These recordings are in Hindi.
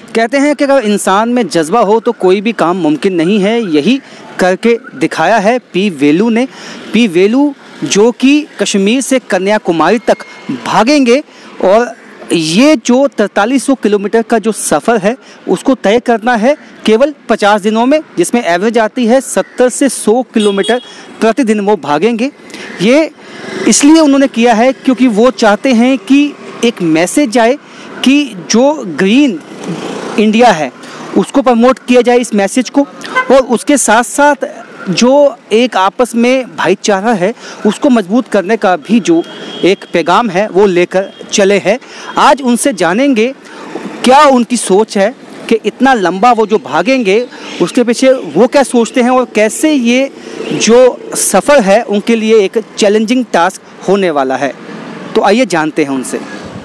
कहते हैं कि अगर इंसान में जज्बा हो तो कोई भी काम मुमकिन नहीं है, यही करके दिखाया है पी वेलू ने। पी वेलू जो कि कश्मीर से कन्याकुमारी तक भागेंगे और ये जो 4300 किलोमीटर का जो सफ़र है उसको तय करना है केवल 50 दिनों में, जिसमें एवरेज आती है 70 से 100 किलोमीटर प्रतिदिन वो भागेंगे। ये इसलिए उन्होंने किया है क्योंकि वो चाहते हैं कि एक मैसेज जाए कि जो ग्रीन इंडिया है उसको प्रमोट किया जाए इस मैसेज को, और उसके साथ साथ जो एक आपस में भाईचारा है उसको मजबूत करने का भी जो एक पैगाम है वो लेकर चले हैं। आज उनसे जानेंगे क्या उनकी सोच है कि इतना लंबा वो जो भागेंगे उसके पीछे वो क्या सोचते हैं और कैसे ये जो सफ़र है उनके लिए एक चैलेंजिंग टास्क होने वाला है। तो आइए जानते हैं उनसे।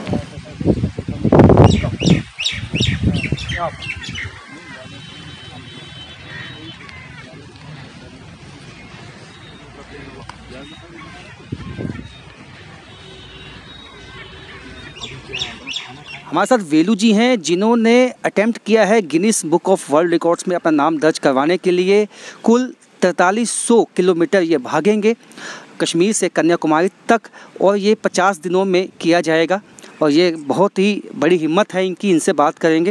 हमारे साथ वेलू जी हैं जिन्होंने अटेम्प्ट किया है Guinness book of world records में अपना नाम दर्ज करवाने के लिए। कुल 4300 किलोमीटर ये भागेंगे कश्मीर से कन्याकुमारी तक और ये 50 दिनों में किया जाएगा और ये बहुत ही बड़ी हिम्मत है इनकी। इनसे बात करेंगे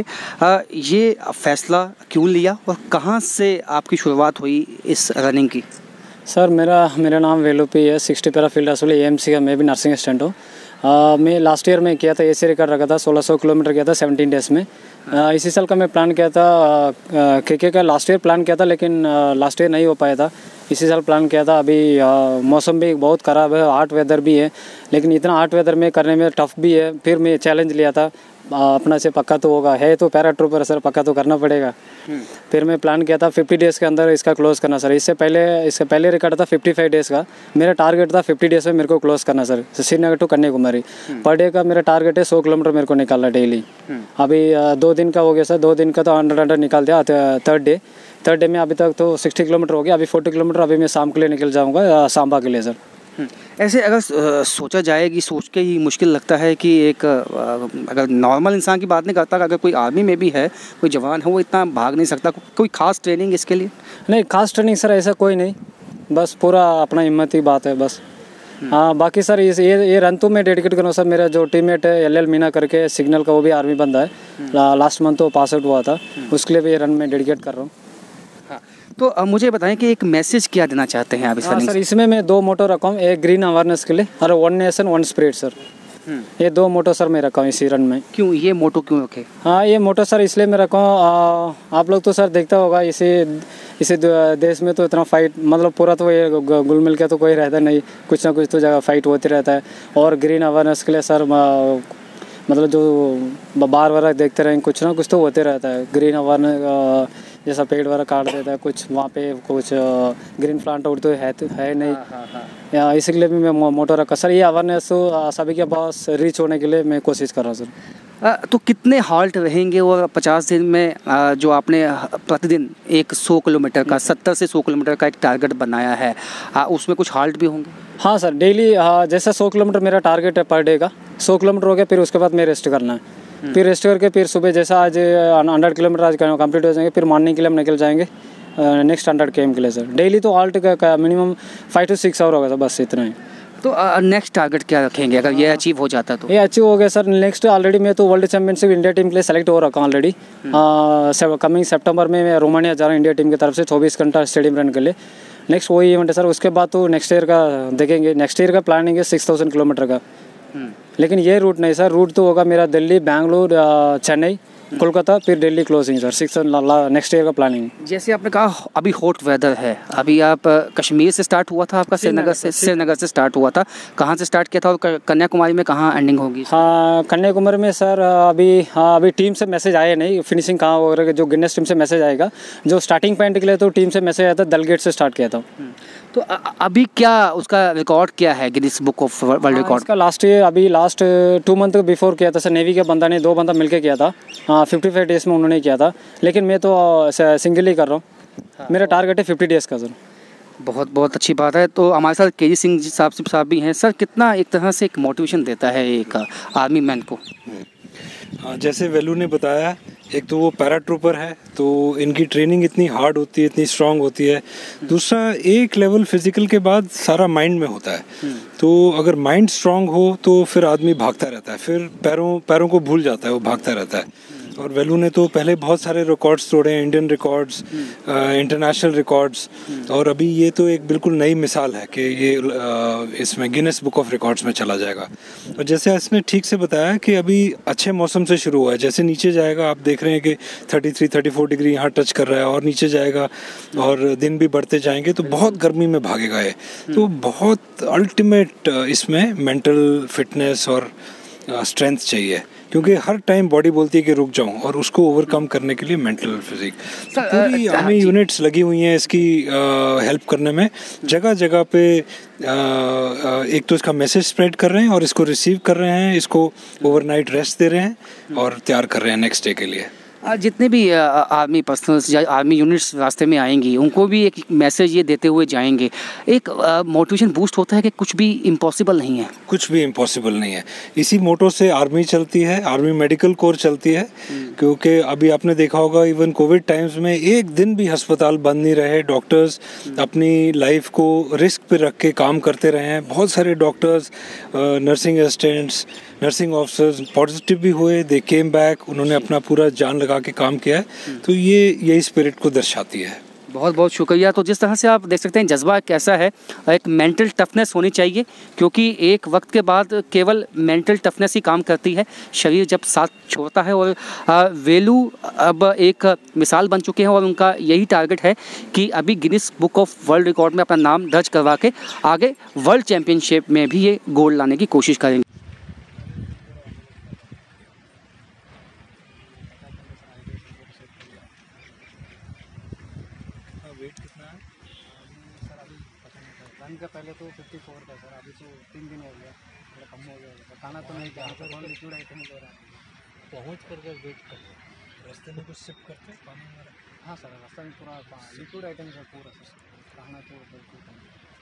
ये फैसला क्यों लिया और कहाँ से आपकी शुरुआत हुई इस रनिंग की। सर मेरा नाम वेलू पी है। 60 पैरा फील्ड असली एएमसी का मैं भी नर्सिंग असिस्टेंट हूँ। मैं लास्ट ईयर में किया था, एसी रिकॉर्ड रखा था, 1600 किलोमीटर किया था 17 डेज़ में। इसी साल का मैं प्लान किया था केके का, लास्ट ईयर प्लान किया था लेकिन लास्ट ईयर नहीं हो पाया था। इसी साल प्लान किया था। अभी मौसम भी बहुत ख़राब है, हॉट वेदर भी है, लेकिन इतना हॉट वेदर में करने में टफ़ भी है। फिर मैं चैलेंज लिया था अपना से पक्का तो होगा, है तो पैरा ट्रूपर सर, पक्का तो करना पड़ेगा। फिर मैं प्लान किया था 50 डेज़ के अंदर इसका क्लोज़ करना सर। इससे पहले रिकॉर्ड था 55 डेज़ का। मेरा टारगेट था 50 डेज़ में मेरे को क्लोज़ करना sir, Srinagar to Kanyakumari. Per day का मेरा टारगेट है 100 किलोमीटर मेरे को निकालना डेली। अभी 2 दिन का हो गया सर, 2 दिन का तो 100 निकाल दिया। थर्ड डे में अभी तक तो 60 किलोमीटर हो गया, अभी 40 किलोमीटर अभी मैं शाम के लिए निकल जाऊँगा, सांबा के लिए सर। ऐसे अगर सोचा जाए कि सोच के ही मुश्किल लगता है कि एक अगर नॉर्मल इंसान की बात नहीं करता, अगर कोई आर्मी में भी है, कोई जवान है, वो इतना भाग नहीं सकता। कोई खास ट्रेनिंग इसके लिए? नहीं, खास ट्रेनिंग सर ऐसा कोई नहीं, बस पूरा अपना हिम्मत ही बात है बस। हाँ, बाकी सर ये रन तो मैं डेडिकेट करूँ सर। मेरा जो टीममेट है LL मीना करके सिग्नल का, वो भी आर्मी बंदा है। लास्ट मंथ तो पास आउट हुआ था, उसके लिए भी ये रन में डेडिकेट कर रहा हूँ। तो मुझे बताएं कि एक मैसेज क्या देना चाहते हैं आप इस रनिंग सर? इसमें मैं 2 मोटो रखा हूँ, एक ग्रीन अवेयरनेस के लिए और 1 नेशन 1 स्पिरिट सर। ये 2 मोटो सर मैं रखा हूँ इसी रन में। क्यों ये मोटो क्यों रखे? हाँ, ये मोटो सर इसलिए मैं रखा हूँ, आप लोग तो सर देखता होगा इसी देश में तो इतना फाइट, मतलब पूरा तो ये गुल मिल के तो कोई रहता नहीं, कुछ ना कुछ तो जगह फाइट होती रहता है। और ग्रीन अवेयरनेस के लिए सर मतलब जो बार बार देखते रहेंगे, कुछ ना कुछ तो होते रहता है। ग्रीन अवेयरनेस जैसा पेड़ वगैरह काट देता है, कुछ वहाँ पे कुछ ग्रीन प्लांट और तो है नहीं। इसके भी मैं मोटो रखा सर। ये अवेयरनेस सभी के पास रीच होने के लिए मैं कोशिश कर रहा हूँ सर। तो कितने हॉल्ट रहेंगे और 50 दिन में जो आपने प्रतिदिन एक 100 किलोमीटर का 70 से 100 किलोमीटर का एक टारगेट बनाया है, उसमें कुछ हॉल्ट भी होंगे? हाँ सर, डेली जैसे 100 किलोमीटर मेरा टारगेट है पर डे का। 100 किलोमीटर हो गया, फिर उसके बाद मैं रेस्ट करना है। फिर रेस्ट करके फिर सुबह जैसा आज 100 किलोमीटर आज कंप्लीट हो जाएंगे, फिर मॉर्निंग के लिए हम निकल जाएंगे नेक्स्ट 100 km के लिए सर। डेली तो हॉल्ट का मिनिमम 5 to 6 आवर होगा सर, बस इतना ही। तो नेक्स्ट टारगेट क्या रखेंगे अगर ये अचीव हो जाता है तो? ये अचीव हो गया सर। नेक्स्ट ऑलरेडी मैं तो वर्ल्ड चैंपियनशिप इंडिया टीम के लिए सेलेक्ट हो रखा हूँ ऑलरेडी। कमिंग सितंबर में मैं रोमानिया जा रहा हूँ इंडिया टीम की तरफ से 24 घंटा स्टेडियम रन के लिए। नेक्स्ट वही इवेंट है सर। उसके बाद तो नेक्स्ट ईयर का देखेंगे। नेक्स्ट ईयर का प्लानिंग है 6000 किलोमीटर का। लेकिन ये रूट नहीं सर, रूट तो होगा मेरा दिल्ली, बेंगलुरु, चेन्नई, कोलकाता, फिर Delhi closing sir. 6 next year का प्लानिंग। जैसे आपने कहा अभी हॉट वेदर है, अभी आप कश्मीर से स्टार्ट हुआ था आपका? श्रीनगर से स्टार्ट हुआ था। कहाँ से स्टार्ट किया था और कन्याकुमारी में कहाँ एंडिंग होगी? हाँ, कन्याकुमारी में सर अभी टीम से मैसेज आए नहीं, फिनिशिंग कहाँ वगैरह जो गिनेस टीम से मैसेज आएगा। जो स्टार्टिंग पॉइंट के लिए तो टीम से मैसेज आया था, दलगेट से स्टार्ट किया था। तो अभी क्या उसका रिकॉर्ड क्या है Guinness book of world record का? लास्ट 2 मंथ बिफोर किया था सर। नेवी के बंदा ने 2 बंदा मिलके किया था। 55 डेज़ में उन्होंने किया था, लेकिन मैं तो सिंगल ही कर रहा हूँ। मेरा टारगेट है 50 डेज़ का सर। बहुत बहुत अच्छी बात है। तो हमारे साथ केजी सिंह साहब भी हैं। सर, कितना एक तरह से एक मोटिवेशन देता है एक आर्मी मैन को? जैसे वेलू ने बताया, एक तो वो पैराट्रूपर है, तो इनकी ट्रेनिंग इतनी हार्ड होती है, इतनी स्ट्रांग होती है। दूसरा, एक लेवल फिजिकल के बाद सारा माइंड में होता है। तो अगर माइंड स्ट्रांग हो तो फिर आदमी भागता रहता है, फिर पैरों को भूल जाता है, वो भागता रहता है। और वेलू ने तो पहले बहुत सारे रिकॉर्ड्स तोड़े हैं, इंडियन रिकॉर्ड्स, इंटरनेशनल रिकॉर्ड्स, और अभी ये तो एक बिल्कुल नई मिसाल है कि ये इसमें गिनेस बुक ऑफ रिकॉर्ड्स में चला जाएगा। और जैसे इसने ठीक से बताया कि अभी अच्छे मौसम से शुरू हुआ है, जैसे नीचे जाएगा आप देख रहे हैं कि 33-34 डिग्री यहाँ टच कर रहा है, और नीचे जाएगा और दिन भी बढ़ते जाएंगे तो बहुत गर्मी में भागेगा ये। तो बहुत अल्टीमेट इसमें मेंटल फिटनेस और स्ट्रेंथ चाहिए, क्योंकि हर टाइम बॉडी बोलती है कि रुक जाऊं, और उसको ओवरकम करने के लिए मेंटल फिजिक तो पूरी आर्मी यूनिट्स लगी हुई हैं इसकी हेल्प करने में। जगह जगह पे एक तो इसका मैसेज स्प्रेड कर रहे हैं, और इसको रिसीव कर रहे हैं, इसको ओवरनाइट रेस्ट दे रहे हैं और तैयार कर रहे हैं नेक्स्ट डे के लिए। जितने भी आर्मी पर्सनल्स या आर्मी यूनिट्स रास्ते में आएंगी, उनको भी एक मैसेज ये देते हुए जाएंगे, एक मोटिवेशन बूस्ट होता है कि कुछ भी इम्पॉसिबल नहीं है। कुछ भी इम्पॉसिबल नहीं है। इसी मोटो से आर्मी चलती है, आर्मी मेडिकल कोर चलती है। क्योंकि अभी आपने देखा होगा, इवन कोविड टाइम्स में एक दिन भी अस्पताल बंद नहीं रहे। डॉक्टर्स अपनी लाइफ को रिस्क पे रख के काम करते रहे हैं। बहुत सारे doctors, nursing assistants, nursing officers positive भी हुए, दे केम बैक, उन्होंने अपना पूरा जान लगा के काम किया है। तो ये यही स्पिरिट को दर्शाती है। बहुत बहुत शुक्रिया। तो जिस तरह से आप देख सकते हैं जज्बा कैसा है, एक मेंटल टफनेस होनी चाहिए, क्योंकि एक वक्त के बाद केवल मेंटल टफनेस ही काम करती है, शरीर जब साथ छोड़ता है। और वेलू अब एक मिसाल बन चुके हैं, और उनका यही टारगेट है कि अभी Guinness book of world record में अपना नाम दर्ज करवा के आगे वर्ल्ड चैम्पियनशिप में भी ये गोल्ड लाने की कोशिश करेंगे। वेट कितना है सर? अभी पता नहीं था, रन का पहले तो 54 था सर, अभी तो 3 दिन हो गया, थोड़ा कम हो गया। खाना तो नहीं था, तो कौन लिक्विड आइटम ले रहा है। पहुँच कर वेट कर रास्ते में कुछ सिप करते हैं पानी वगैरह? हाँ सर, रास्ता में पूरा लिक्विड आइटम सर पूरा सर, खाना तो बिल्कुल कम।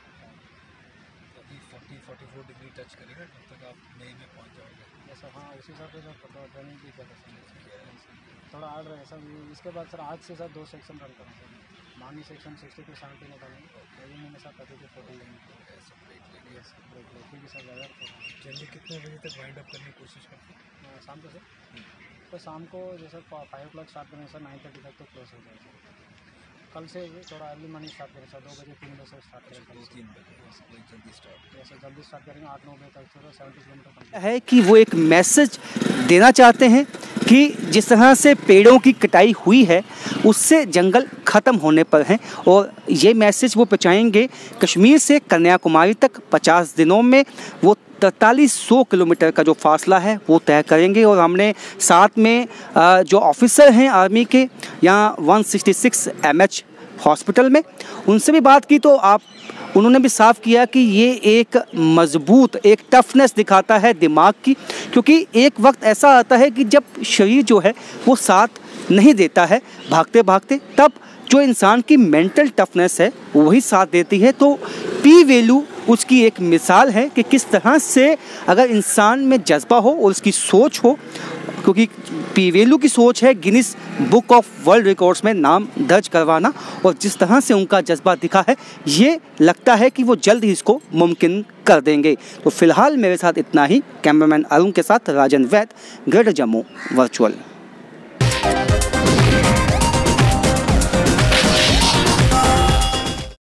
अभी 40-44 डिग्री टच करेगा, तब तक आप मई में पहुँच जाओगे। जैसा हाँ, उसी हिसाब से सर पता ट्रेनिंग भी कर थोड़ा हार्ड रहे सर। इसके बाद सर आज से सर 2 सेक्शन रन करें सर। मॉर्निंग सेक्शन 60 to 70 निकालेंगे, इवनिंग में सर 30 to 40 लेंगे। क्योंकि सर वेदर जल्दी कितने बजे तक वाइंड अप करने की कोशिश करते हैं? शाम को सर, तो शाम को जैसे 5 o'clock स्टार्ट करें सर, 9:30 तक तो क्लोज हो जाए सर। कल से थोड़ा अर्ली मॉर्निंग स्टार्ट करें सर, 2 बजे 3 बजे से स्टार्ट करें, 3 बजे जल्दी स्टार्ट, जैसे जल्दी स्टार्ट करेंगे 8-9 बजे तक सर 70 किलोमीटर है कि वो एक मैसेज देना चाहते हैं कि जिस तरह से पेड़ों की कटाई हुई है, उससे जंगल ख़त्म होने पर हैं, और ये मैसेज वो पहुँचाएंगे कश्मीर से कन्याकुमारी तक 50 दिनों में। वो 4300 किलोमीटर का जो फासला है वो तय करेंगे। और हमने साथ में जो ऑफिसर हैं आर्मी के यहाँ 166 MH हॉस्पिटल में, उनसे भी बात की, तो उन्होंने भी साफ किया कि ये एक मजबूत, एक टफनेस दिखाता है दिमाग की, क्योंकि एक वक्त ऐसा आता है कि जब शरीर जो है वो साथ नहीं देता है भागते भागते, तब जो इंसान की मेंटल टफनेस है वही साथ देती है। तो पी वेलू उसकी एक मिसाल है कि किस तरह से अगर इंसान में जज्बा हो और उसकी सोच हो, क्योंकि पी वेलू की सोच है Guinness book of world records में नाम दर्ज करवाना, और जिस तरह से उनका जज्बा दिखा है, ये लगता है कि वो जल्द ही इसको मुमकिन कर देंगे। तो फिलहाल मेरे साथ इतना ही। कैमरामैन अरुण के साथ राजन वैद, ग्रेटर जम्मू वर्चुअल।